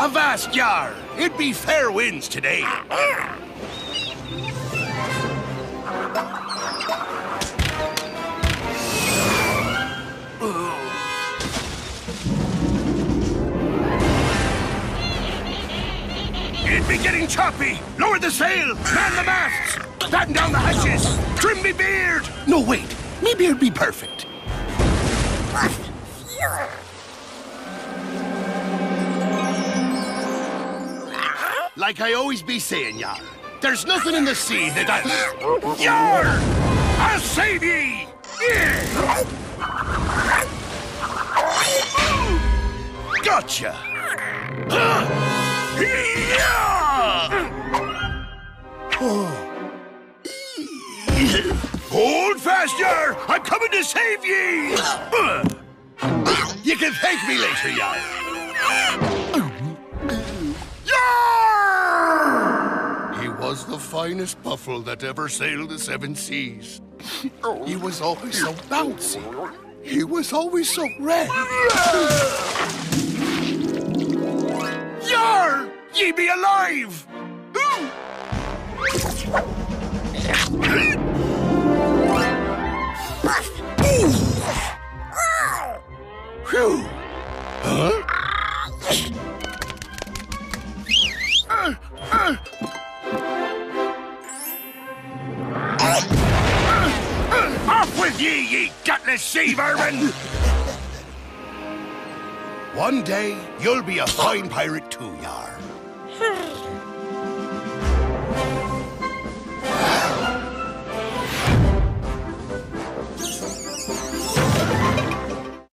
Avast, Yar! It be fair winds today. It be getting choppy. Lower the sail. Man the masts. Batten down the hatches. Trim me beard. No, wait. Me beard be perfect. Like I always be saying, Yar, there's nothing in the sea that Yar! I'll save ye! Yeah! Gotcha! Hold fast, Yar! I'm coming to save ye! You can thank me later, Yar. He was the finest buffalo that ever sailed the seven seas. He was always so bouncy. He was always so red. Yar! Ye be alive! Phew! Huh? Off with ye gutless sea vermin! One day, you'll be a fine pirate too, Yar.